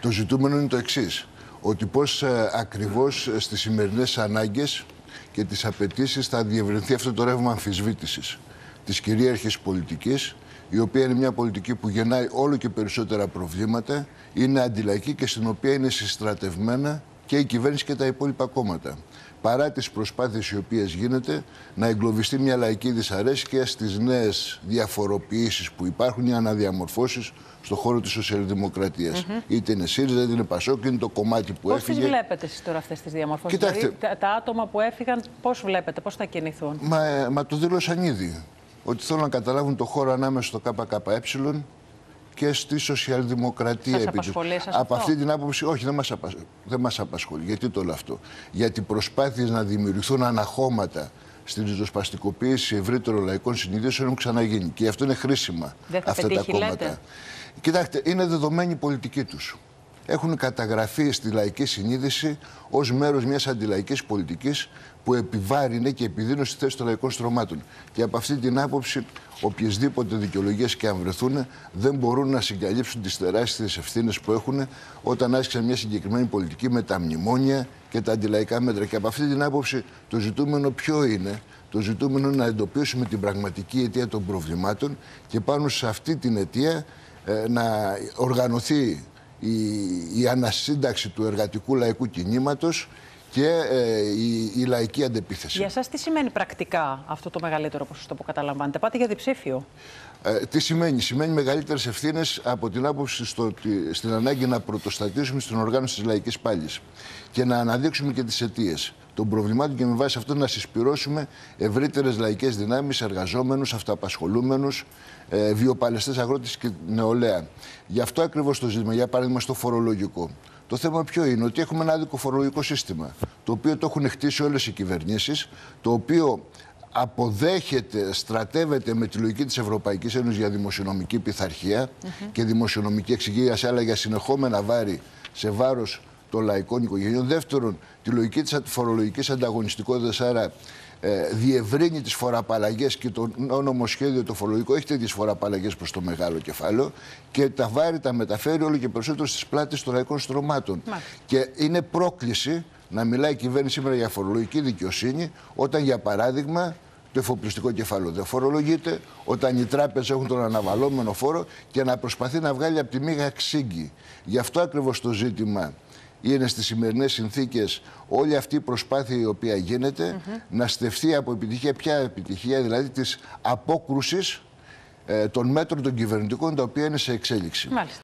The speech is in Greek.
Το ζητούμενο είναι το εξής. Ότι πώς ακριβώς στις σημερινές ανάγκες και τις απαιτήσεις θα διευρυνθεί αυτό το ρεύμα αμφισβήτησης της κυρίαρχης πολιτικής, η οποία είναι μια πολιτική που γεννάει όλο και περισσότερα προβλήματα, είναι αντιλαϊκή και στην οποία είναι συστρατευμένα και η κυβέρνηση και τα υπόλοιπα κόμματα. Παρά τις προσπάθειες οι οποίες γίνεται να εγκλωβιστεί μια λαϊκή δυσαρέσκεια στις νέες διαφοροποιήσεις που υπάρχουν ή αναδιαμορφώσεις στον χώρο της σοσιαλδημοκρατίας. Είτε είναι ΣΥΡΙΖΑ, είτε είναι ΠΑΣΟΚ, είναι το κομμάτι που έφυγε. Πώς τις βλέπετε εσείς τώρα αυτές τις διαμορφώσεις? Κοιτάξτε, δηλαδή, τα άτομα που έφυγαν, πώς βλέπετε, πώς θα κινηθούν? Μα το δήλωσαν ήδη. Ότι θέλουν να καταλάβουν το χώρο ανάμεσα στο ΚΚΕ και στη σοσιαλδημοκρατία. Σας απασχολεί εσάς Από αυτό? αυτή την άποψη, όχι, δεν μας απασχολεί. Γιατί το όλο αυτό? Γιατί προσπάθειες να δημιουργηθούν αναχώματα στην ριζοσπαστικοποίηση ευρύτερων λαϊκών συνειδήσεων έχουν ξαναγίνει. Και αυτό είναι χρήσιμα αυτά τα κόμματα. Λέτε. Κοιτάξτε, είναι δεδομένη η πολιτική τους. Έχουν καταγραφεί στη λαϊκή συνείδηση ως μέρος μιας αντιλαϊκής πολιτικής που επιβάρυνε και επιδίνωσε στη θέση των λαϊκών στρωμάτων. Και από αυτή την άποψη, οποιασδήποτε δικαιολογίες και αν βρεθούν, δεν μπορούν να συγκαλύψουν τις τεράστιες ευθύνες που έχουν όταν άσκησαν μια συγκεκριμένη πολιτική με τα μνημόνια και τα αντιλαϊκά μέτρα. Και από αυτή την άποψη, το ζητούμενο ποιο είναι? Το ζητούμενο είναι να εντοπίσουμε την πραγματική αιτία των προβλημάτων και πάνω σε αυτή την αιτία να οργανωθεί η ανασύνταξη του εργατικού λαϊκού κινήματος και η λαϊκή αντεπίθεση. Για σας τι σημαίνει πρακτικά αυτό το μεγαλύτερο ποσοστό που καταλαμβάνετε? Πάτε για διψήφιο. Τι σημαίνει? Σημαίνει μεγαλύτερες ευθύνες από την άποψη στην ανάγκη να πρωτοστατήσουμε στην οργάνωση της λαϊκής πάλης και να αναδείξουμε και τις αιτίες των προβλημάτων και με βάση αυτό να συσπυρώσουμε ευρύτερες λαϊκές δυνάμεις, εργαζόμενους, αυτοαπασχολούμενους, βιοπαλαιστές αγρότες και νεολαία. Γι' αυτό ακριβώς το ζήτημα, για παράδειγμα στο φορολογικό. Το θέμα ποιο είναι? Ότι έχουμε ένα άδικο φορολογικό σύστημα, το οποίο το έχουν χτίσει όλες οι κυβερνήσεις, το οποίο αποδέχεται, στρατεύεται με τη λογική της Ευρωπαϊκής Ένωσης για δημοσιονομική πειθαρχία και δημοσιονομική εξυγίαση, αλλά για συνεχόμενα βάρη σε βάρος των λαϊκών οικογενειών. Δεύτερον, τη λογική της φορολογικής ανταγωνιστικότητας, άρα διευρύνει τις φοροαπαλλαγές και το νομοσχέδιο το φορολογικό έχει τέτοιες φοροαπαλλαγές προς το μεγάλο κεφάλαιο και τα βάρη τα μεταφέρει όλο και περισσότερο στις πλάτες των λαϊκών στρωμάτων. Και είναι πρόκληση να μιλάει η κυβέρνηση σήμερα για φορολογική δικαιοσύνη όταν, για παράδειγμα, το εφοπλιστικό κεφάλαιο δεν φορολογείται, όταν οι τράπεζες έχουν τον αναβαλώμενο φόρο και να προσπαθεί να βγάλει από τη μύγα ξύγκη. Γι' αυτό ακριβώς το ζήτημα είναι στις σημερινές συνθήκες όλη αυτή η προσπάθεια η οποία γίνεται να στεφθεί από επιτυχία. Ποια επιτυχία? Δηλαδή της απόκρουσης των μέτρων των κυβερνητικών τα οποία είναι σε εξέλιξη. Μάλιστα.